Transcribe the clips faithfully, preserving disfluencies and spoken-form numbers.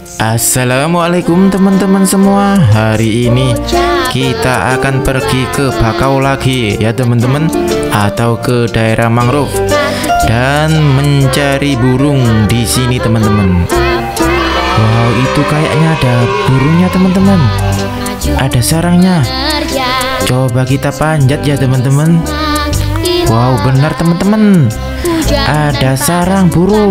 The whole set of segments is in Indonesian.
Assalamualaikum teman-teman semua. Hari ini kita akan pergi ke Bakau lagi ya teman-teman, atau ke daerah mangrove dan mencari burung di sini teman-teman. Wow, itu kayaknya ada burungnya teman-teman. Ada sarangnya. Coba kita panjat ya teman-teman. Wow, benar teman-teman. Ada sarang burung.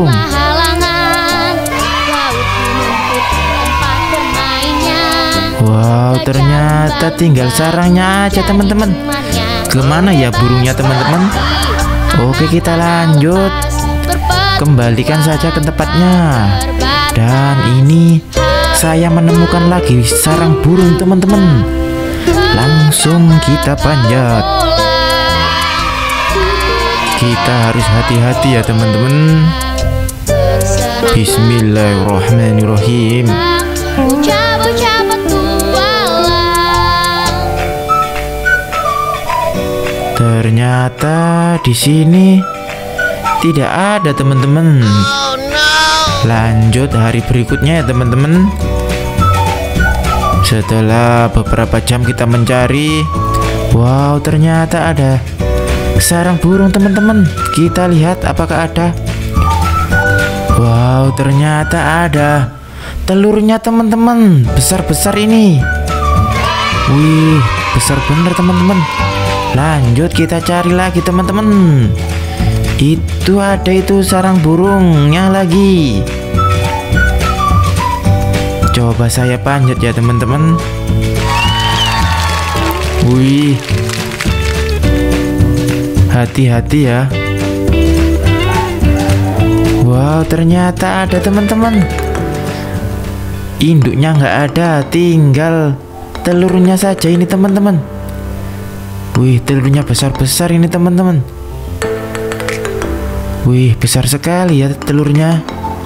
Wow, ternyata tinggal sarangnya aja teman-teman. Kemana ya burungnya teman-teman? Oke, kita lanjut. Kembalikan saja ke tempatnya. Dan ini saya menemukan lagi sarang burung teman-teman. Langsung kita panjat. Kita harus hati-hati ya teman-teman. Bismillahirrahmanirrahim. Ternyata di sini tidak ada teman-teman. Lanjut hari berikutnya ya teman-teman. Setelah beberapa jam kita mencari, wow, ternyata ada sarang burung teman-teman. Kita lihat apakah ada. Wow, ternyata ada telurnya teman-teman. Besar-besar ini. Wih, besar bener teman-teman. Lanjut kita cari lagi teman-teman. Itu ada itu sarang burungnya lagi. Coba saya panjat ya teman-teman. Wih, hati-hati ya. Wow, ternyata ada teman-teman. Induknya nggak ada, tinggal telurnya saja ini teman-teman. Wih, telurnya besar-besar ini teman-teman. Wih, besar sekali ya telurnya.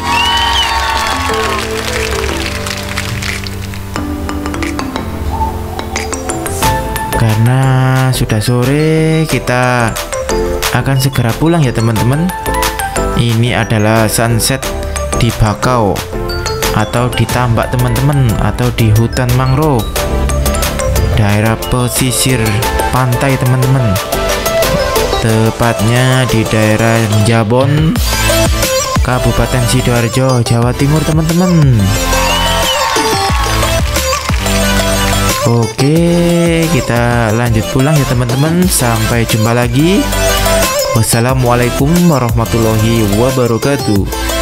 Karena sudah sore, kita akan segera pulang ya teman-teman. Ini adalah sunset di Bakau, atau di tambak teman-teman, atau di hutan mangrove, daerah pesisir pantai teman-teman. Tepatnya di daerah Jabon, Kabupaten Sidoarjo, Jawa Timur teman-teman. Oke, kita lanjut pulang ya teman-teman. Sampai jumpa lagi. Wassalamualaikum warahmatullahi wabarakatuh.